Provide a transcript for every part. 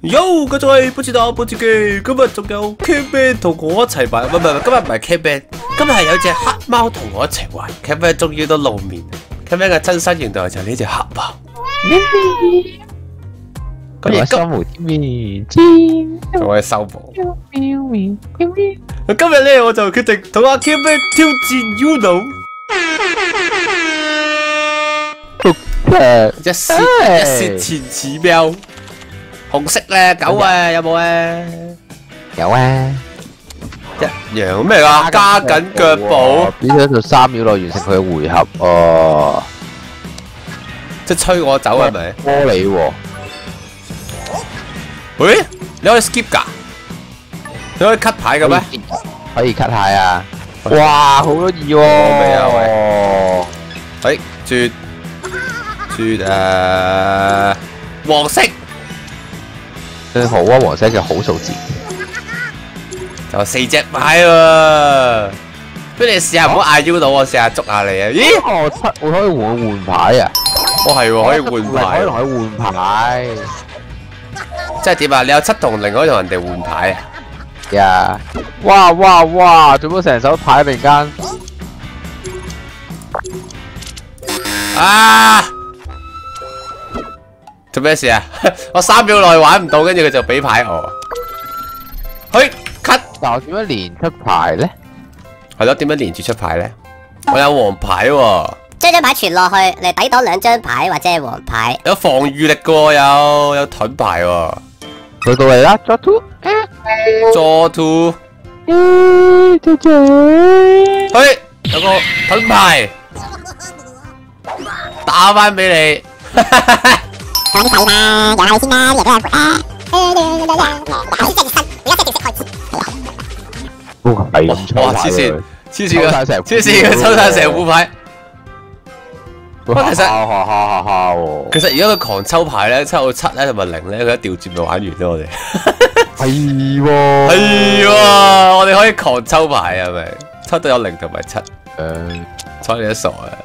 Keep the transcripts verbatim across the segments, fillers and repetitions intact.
Yo，繼續係不知道不知機，今日仲有 Kevin 同我一齊玩，唔係唔係，今日唔係 Kevin，今日係有隻黑貓同我一齊玩。Kevin 終於都露面 ，Kevin 嘅真身形象就係呢隻黑貓。咁而收無面， 我係收補。今日咧我就決定同阿 Kevin 挑戰 Uno。一泄一泄前似喵。紅色咧狗啊，有冇啊？ 有啊， 一樣咩啊？加緊腳步， 俾咗做三秒內完成佢嘅回合哦。 即係催我走係咪？ 玻璃喎， 喂，你可以 skip 㗎？你可以 cut 牌嘅咩？ 可以 cut 下啊！哇，好得意喎！ 未啊喂？誒，絕絕誒黃色。 最好啊，黃色嘅好數字， 就四隻牌喎。不如你試下唔好嗌 U 到我，試下捉下你啊！咦， 我七我可以換換牌啊！ 我係喎，可以換牌， 可以同佢換牌。 即係點啊？你有七同零可以同人哋換牌啊？ 呀！哇哇哇！做乜成手牌突然間？ 啊！做咩事啊？我三秒內玩唔到，跟住佢就俾牌我。去 cut。 但我點樣連出牌咧？ 係咯，點樣連住出牌咧？我有黃牌喎。 將張牌傳落去，你抵到兩張牌或者係黃牌。 有防禦力嘅喎，有有盾牌喎。 去到嚟啦 ，draw draw two，draw two。 姐姐。 去，有個盾牌，打翻俾你。 講啲睇啦，有先啦，又都有啊。打隻身，而家隻隻開始。 哇，係咁哇！黐線，黐線嘅，黐線嘅，抽晒成副牌。哇，其實其實而家佢狂抽牌咧，抽到七咧同埋零咧，佢一調轉咪玩完咗我哋。 係喎， 係喎，我哋可以狂抽牌係咪？抽到有零同埋七。 誒， 睬你都傻啊！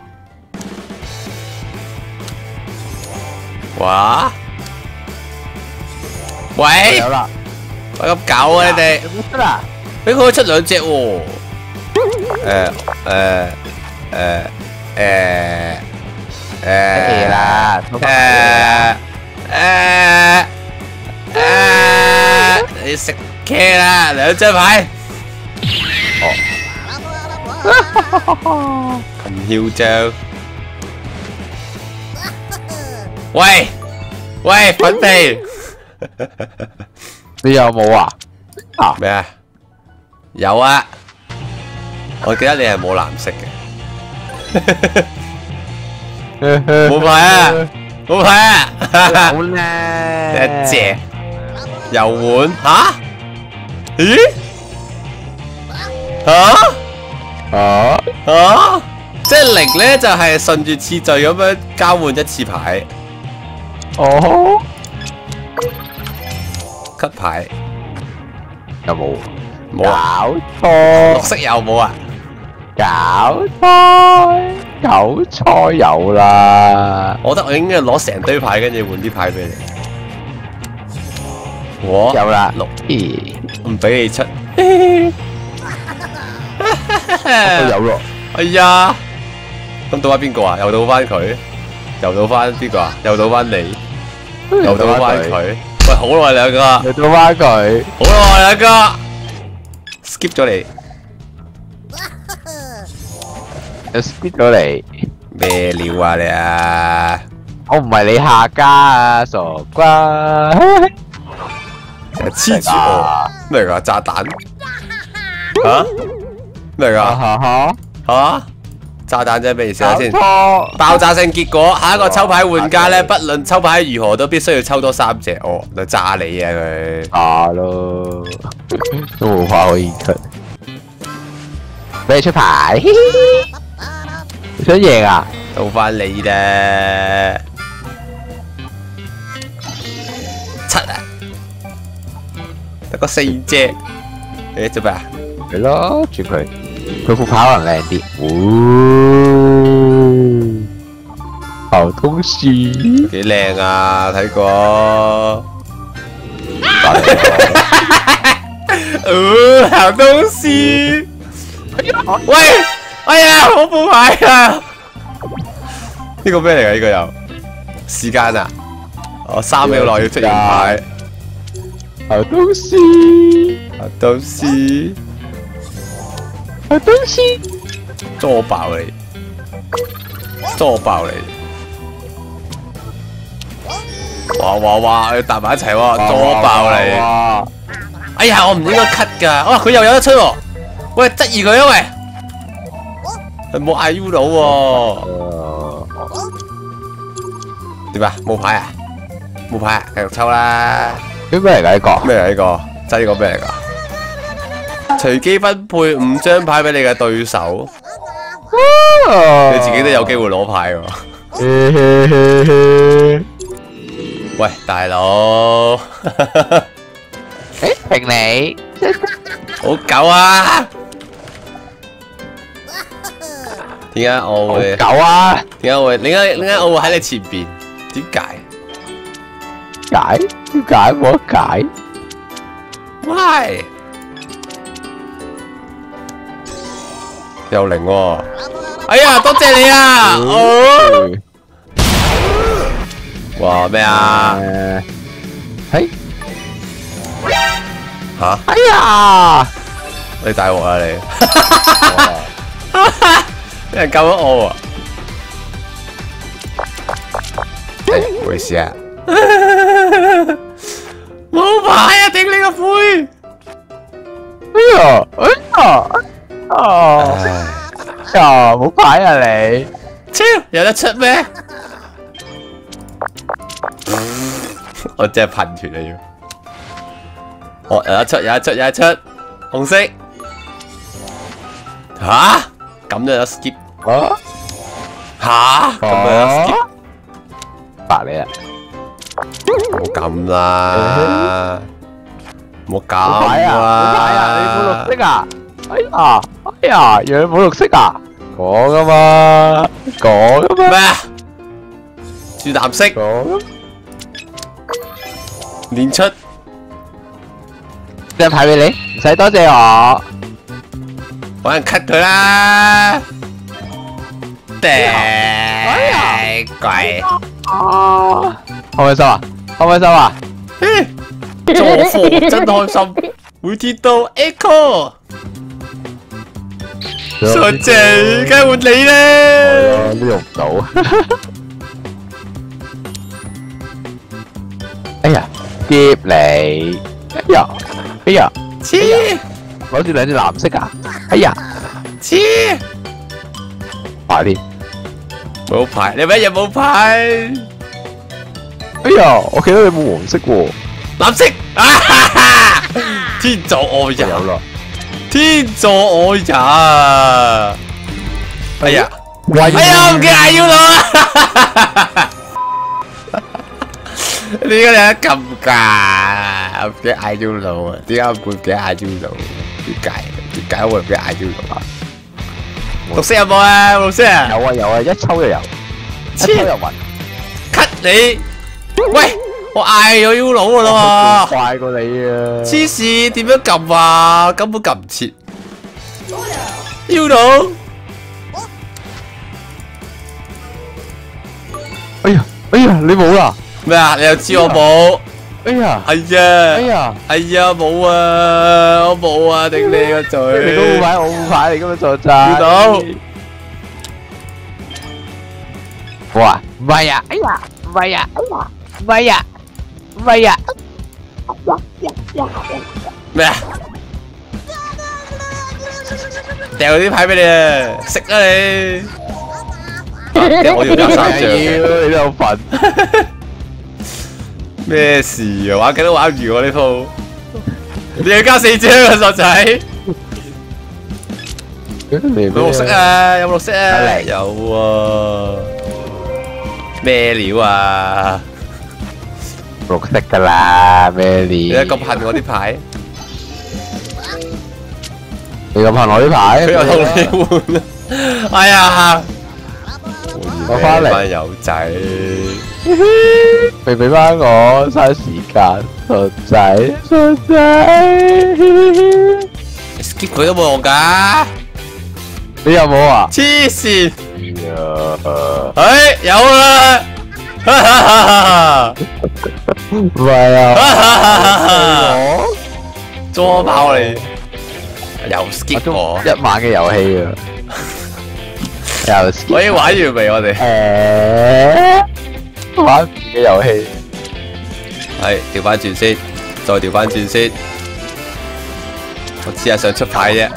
哇！喂！ 有啦， 喂咁搞啊你哋！ 得啦， 俾佢出兩隻喎。誒誒誒誒誒啦， 誒誒誒，你食 K 啦，兩張牌。哦，咁囂張。喂喂，粉皮， 你有冇啊？啊咩啊？有啊，我記得你係冇藍色嘅，冇牌啊，冇牌啊， 好咧， 一隻油碗吓？咦？吓？ 啊吓？即係零咧，就係順住次序咁樣交換一次牌。 哦 cut 牌有冇？ 冇啊？ 搞錯， 綠色有冇啊？ 搞錯，韭菜有啦。 我覺得我應該攞成堆牌，跟住換啲牌俾你。我有啦， 六咦， 唔俾你出。 都有咯。 哎呀，咁到翻邊個啊？又到翻佢，又到翻邊個啊？又到翻你，又到翻佢。喂，好耐兩個， 又到翻佢， 好耐兩個 ，skip 咗你， 又 skip 咗你。 咩料啊你啊？ 我唔係你下家啊，傻瓜！ 黐住我，咩嚟㗎？炸彈？吓？咩嚟㗎？ 哈哈， 吓？炸彈即係咩意思啊？先錯， 爆炸性結果，下一個抽牌玩家咧，不論抽牌如何，都必須要抽多三隻。哦，就炸你啊佢！ 炸咯，都冇話可以出，俾你出牌，你想贏啊？ 到翻你啦，七啊，得個四隻，誒做咩啊？ 係咯，轉佢，佢副牌可能靚啲。哦，好東西， 幾靚啊！睇過， 呃，好東西。喂，哎呀，我冇牌啊！呢個咩嚟㗎？呢個又時間啊？我三秒內要出現牌。 好東西， 好東西， 好東西， 捉爆你！捉爆你！哇哇哇！要搭埋一齊喎，捉爆你！哎呀，我唔應該 cut 㗎。哇，佢又有得出喎！喂，質疑佢啊喂！佢冇嗌 U 到喎。點啊？冇牌啊？冇牌啊？繼續抽啦！ 呢咩嚟㗎呢個？ 咩嚟呢個？真係呢個咩嚟㗎？隨機分配五張牌俾你嘅對手，你自己都有機會攞牌喎。喂，大佬， 誒，評你， 好狗啊！點解我會？ 狗啊！ 點解會？點解點解我會喺你前邊？點解？ 解？點解冇得解？ 喂，又零喎！哎呀，多謝你啊！哦，哇咩啊？ 誒， 吓？ 哎呀！ 你大鑊啊你！俾人救咗我喎！誒，唔好意思啊！冇牌啊！頂你個灰！ 哎呀，哎呀，啊，呀，冇牌啊你！ 超有得出咩？我真係噴血啊要！哦，有得出，有得出，有得出，紅色。吓？咁就有 skip？ 啊？ 吓？咁就有 skip？ 白你啊！ 冇咁啦，冇咁冇牌啊！冇牌啊！你冇綠啦。 色啊！哎呀，哎呀，原來冇綠色啊！講噶嘛，講噶嘛， 咩啊？住藍色， 講。 練出張牌俾你，唔使多謝我。 搵人 cut 佢啦！頂鬼！ 啊！開唔開心啊？開唔開心啊？ 做貨真開心，每天都 echo。傻仔，梗係換你咧！ 呢用唔到。哎呀，接你！哎呀，哎呀， 黐攞住兩隻藍色啊！哎呀， 黐， 快啲！ 冇牌，你乜嘢冇牌？ 哎呀，我見到你冇黃色喎。 藍色啊！哈哈，天助我也！ 有啦。 天助我也！哎呀， 喂！ 哎呀，唔記得要到啦！點解你一撳㗎？唔記得嗌要到啊？點解會唔記得嗌要到？點解？點解會唔記得嗌要到啊？綠色有冇啊？綠色啊？ 有啊有啊，一抽就有，一抽就暈。 cut 你！喂，我嗌咗 U 佬㗎啦喎！ 快過你啊！ 黐線，點樣撳啊？根本撳唔切。U 佬， 哎呀哎呀，你冇啦！ 咩啊？你又知我冇？ 哎呀係啊！ 哎呀， 係啊，冇啊，我冇啊，頂你個嘴！ 你都冇牌，我冇牌嚟噶嘛，傻仔。 U 佬， 哇，唔係啊！哎呀，唔係啊！哎呀，唔係啊！唔係啊！ 咩啊？掉啲牌俾你啊！食啊你！我要加三張。 你都有份。 咩事啊？玩緊都玩唔完喎呢鋪。你要加四張啊，傻仔！有冇綠色啊？有冇綠色啊？有喎。咩料啊？ 綠色噶啦，咩你料？ 咁恨我啲牌？ 你咁恨我啲牌？ 佢又同你換啦！哎呀， 我返嚟班友仔。 俾俾翻我，嘥時間，傻仔，傻仔。 skip 佢都冇用㗎， 你有冇啊？ 黐線！ 呀， 哎，有啦！哈哈哈哈！ 唔係啊， 捉爆你！又 skip 我， 一晚嘅遊戲啊，又 skip。 我已經玩完未？我哋誒，玩嘅遊戲。 係調翻轉先，再調翻轉先。我只係想出牌啫。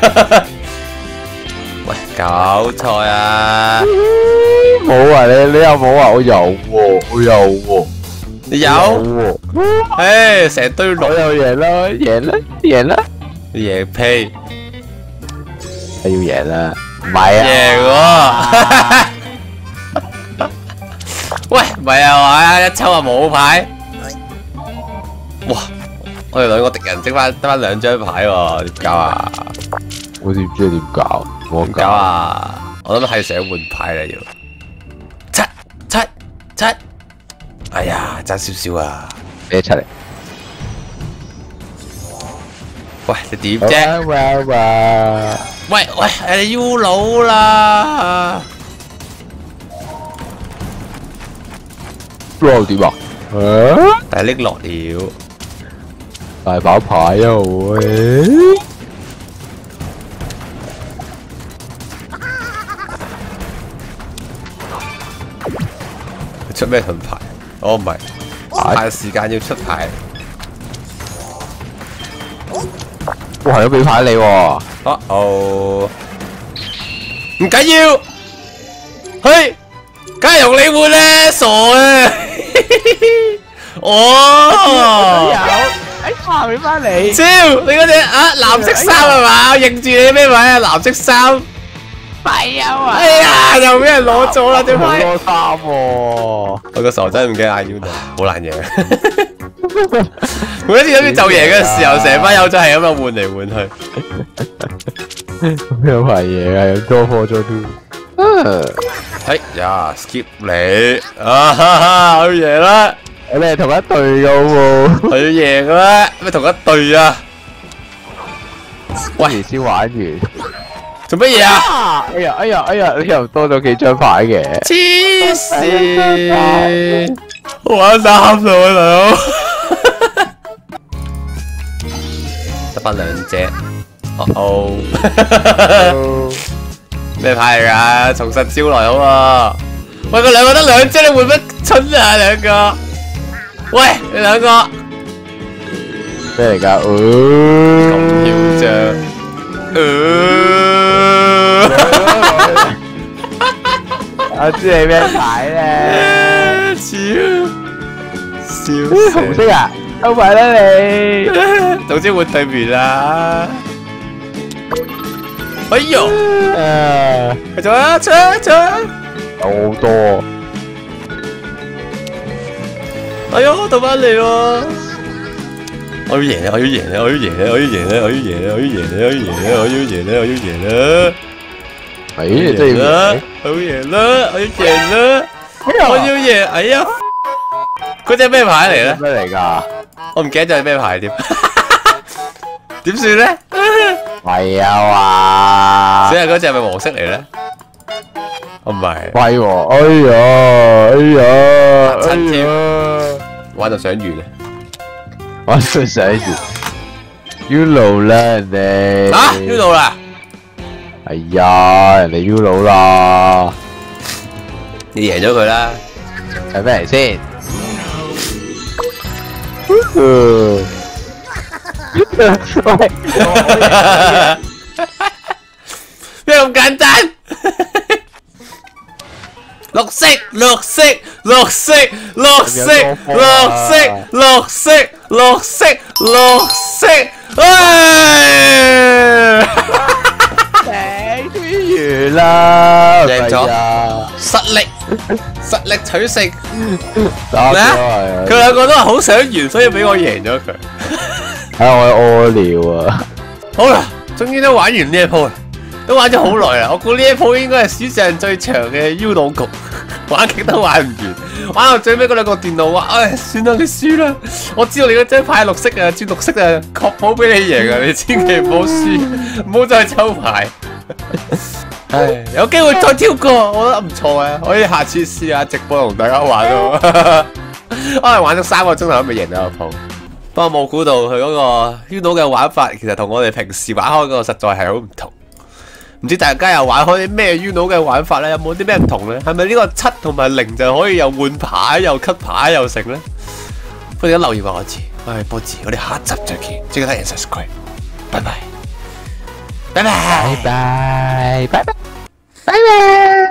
喂，搞錯啊！ 冇啊，你你有冇啊？我有喎，我有喎。 你有？ 喎。 誒，成堆我綠， 又贏啦，贏啦，贏啦， 贏屁， 係要贏啦，唔係贏啊， 喎！喂，唔係啊嘛，一抽啊冇牌。哇！我哋兩個敵人剩翻得翻兩張牌喎，點搞啊？ 我點知點搞？我點搞啊？我諗係想換牌啦要。七七七！哎呀，爭少少啊！ 俾出嚟。 喂，你點啫？ 哇哇！ 喂喂，誒 U 佬啦！ 哇點啊？誒， 但係拎落了。 大把牌啊喂！ 出咩盾牌？哦唔係，限時間要出牌。 哇，有俾牌你喎！ 哦哦，唔緊要，去，梗係用你換啦，傻啊！哦， 有，哎呀，俾翻你！ 超，你嗰隻啊藍色衫係嘛？我認住你咩位啊？藍色衫。 係啊！ 哎呀，又俾人攞咗啦，點解？ 好多衫喎！ 我個傻仔唔驚嗌 U 到，好難贏。每一次諗住就贏嘅時候，成班友仔係咁樣換嚟換去。 有排贏啊，有多科咗都。 哎呀 ，skip 你啊！哈哈，我要贏啦！ 我哋係同一隊噶喎。 我要贏啦！咩同一隊啊？ 喂，先玩完。 做乜嘢啊？ 哎呀哎呀哎呀！你又多咗幾張牌嘅。 黐線！玩三度啊，大佬！得翻兩隻。哦哦。咩牌嚟㗎？重新招來好喎。喂，佢兩個得兩隻，你換乜春啊？兩個。喂，你兩個。 咩嚟㗎？ 咁囂張。 我知你咩牌咧？ 笑笑死！ 紅色啊，收牌啦你！ 總之換對面啦！哎呦！ 誒， 繼續啊，出啊出啊！ 有好多。 哎呦，到翻嚟喎！我要贏啊！我要贏啊！我要贏啊！我要贏啊！我要贏啊！我要贏啊！我要贏啊！我要贏啊！我要贏啊！ 哎，你真係要贏！ 我要贏啦！我要贏啦！我要贏！哎呀，嗰隻咩牌嚟咧？ 咩嚟㗎？ 我唔記得咗係咩牌添，點算咧？ 係啊嘛！ 所以嗰隻係咪黃色嚟咧？我唔係。 貴喎！哎呀，哎呀， 親添哎呀， 玩到想完啊！ 我都想完。U 佬啦人哋。 啊 U 到啦！ 係啊，人哋 U 佬啦。 你贏咗佢啦！ 係咩嚟先？喂， 咩咁簡單？綠色，綠色，綠色，綠色，綠色，綠色，綠色，綠色，唉！ 頂完啦， 贏咗係啊， 實力，實力取勝。 打咩啊？ 咗佢兩個都係好想完，所以俾我贏咗佢。 係啊，我屙尿啊！ 好啦，終於都玩完呢一鋪啦。 都玩咗好耐啦。我估呢一鋪應該係史上最長嘅 U 腦局，玩極都玩唔完。玩到最尾嗰兩個電腦話：唉，算啦，你輸啦。我知道你嗰張牌綠色啊，轉綠色啊，確保俾你贏啊！你千祈唔好輸，唔好再抽牌。唉，有機會再挑過，我覺得唔錯啊！可以下次試下直播同大家玩咯。可能玩咗三個鐘頭都未贏到個鋪。不過冇估到佢嗰個 U 腦嘅玩法，其實同我哋平時玩開嗰個實在係好唔同。唔知大家又玩開啲咩 U 腦嘅玩法咧？有冇啲咩唔同咧？係咪呢個七同埋零就可以又換牌又 cut 牌又成咧？歡迎留言話我知。我係波子，我哋下一集再見。記得睇 subscribe， 拜拜，拜拜， 拜拜，拜拜，拜拜。